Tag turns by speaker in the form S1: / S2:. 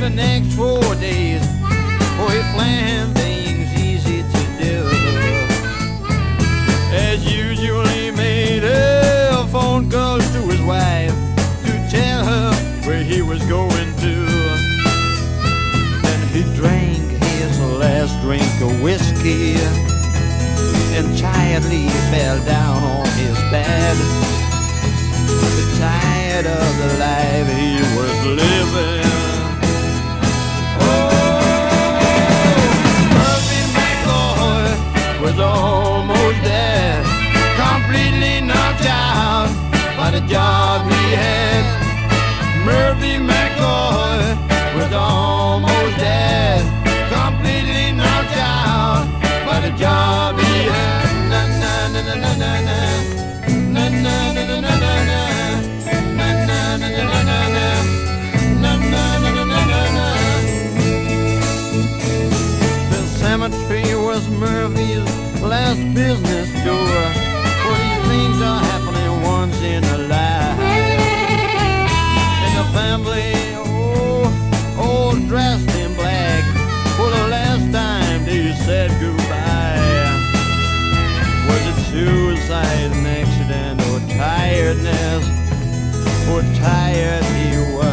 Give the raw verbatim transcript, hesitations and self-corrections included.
S1: the next four days, oh, he planned things easy to do. As usual, he made a phone calls to his wife to tell her where he was going to. Then he drank his last drink of whiskey and tiredly fell down on his bed, tired of the life he was living. Was almost dead, completely knocked out by the job he had. Murphy McCoy was almost dead, completely knocked out by the job he had. Na na na na na na na na na na na na na na na na na na. The cemetery was Murphy's last business door. Well, these things are happening once in a life. And the family, oh, all dressed in black, for the last time they said goodbye. Was it suicide, an accident, or tiredness? Or tired he was?